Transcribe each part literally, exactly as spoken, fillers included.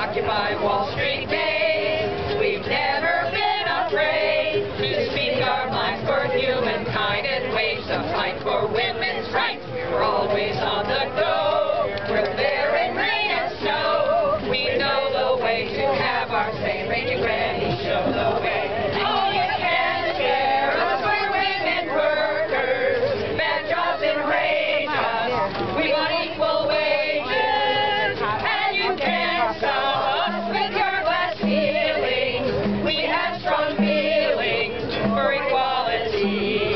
Occupy Wall Street days. We've never been afraid to speak our minds for humankind and wage the fight for women's rights. We're always on the go. We're there in rain and snow. We know the way to have our say. Raging Grannies show the way. Oh, you can't scare us. We're women workers. Bad jobs enrage us. We want equal wages. And you can't stop us with your glass ceilings. We have strong feelings for equality.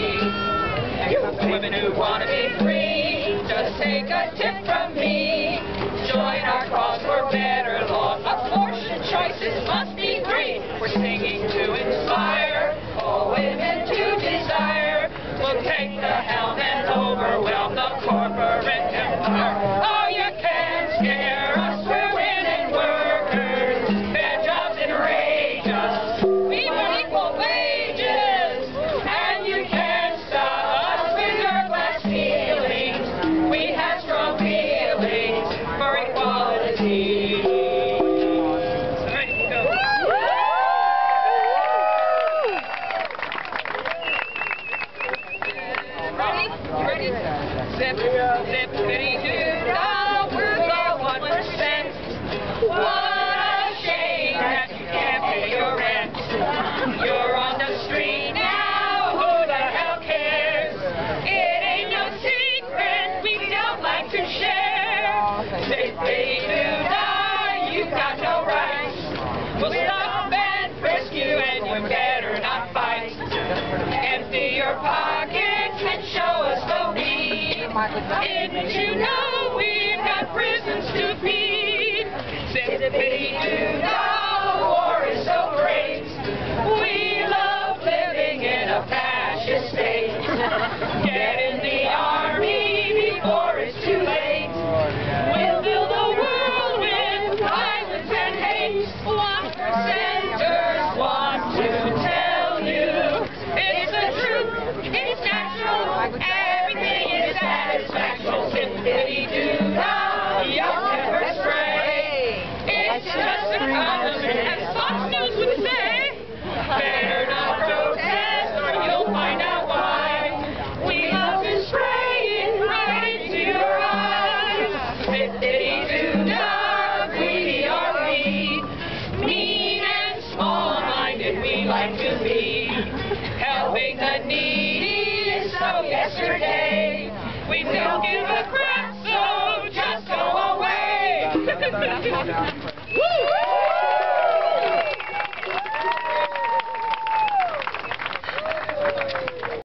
Women who want to be free, just take a tip from me. Join our cause for better laws. Abortion choices must be free. We're singing to inspire all women to desire. We'll take the helm and overwhelm the corporate empire. Oh, you can't scare us. We're women workers. Bad jobs enrage us. We want equal wages. And you can't stop us with your glass ceilings. We have strong feelings for equality. Ready, go. Ready? Ready? Zip, zip, bitty doo dah. We're the one percent. What a shame that you can't pay your rent. You're on the street now. Who the hell cares? It ain't no secret. We don't like to share. Zip, bitty doo dah. You've got no rights. We'll stop and frisk you, and you better not fight. Empty your pockets and show us the weed. Didn't you know we've got prisons to feed? Zippity-doo-dah, war is so great. We love living in a fascist state. Get in the army before it's too late. We'll fill the world with violence and hate. One percenters want to tell you it's the truth, it's natural, everything is satisfactual. Zippity-doo-dah, you'll never stray. It's just a compliment, as Fox News would say. Better not protest or you'll find out why. We love to spray it right into your eyes. Zippity-doo-dah, greedy are we. Mean and small-minded we like to be. Helping the needy is so yesterday. We don't give a crap, so just go away. Woo!